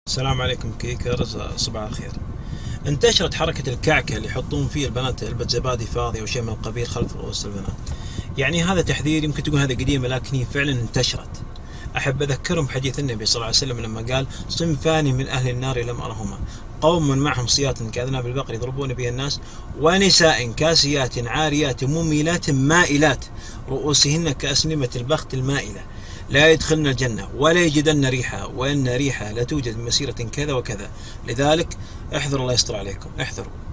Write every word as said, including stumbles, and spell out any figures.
السلام عليكم كيكرز، صباح الخير. انتشرت حركة الكعكة اللي يحطون فيه البنات علبة زبادي فاضية أو شيء من القبيل خلف رؤوس البنات. يعني هذا تحذير، يمكن تقول هذا قديمة لكن هي فعلا انتشرت. أحب أذكرهم بحديث النبي صلى الله عليه وسلم لما قال: صنفان من أهل النار لم أرهما، قوم معهم صيات كأذناب البقر يضربون بها الناس، ونساء كاسيات عاريات مميلات مائلات رؤوسهن كأسنمة البخت المائلة، لا يدخلن الجنة ولا يجدن ريحها، وإن ريحها لا توجد من مسيرة كذا وكذا. لذلك احذروا، الله يستر عليكم، احذروا.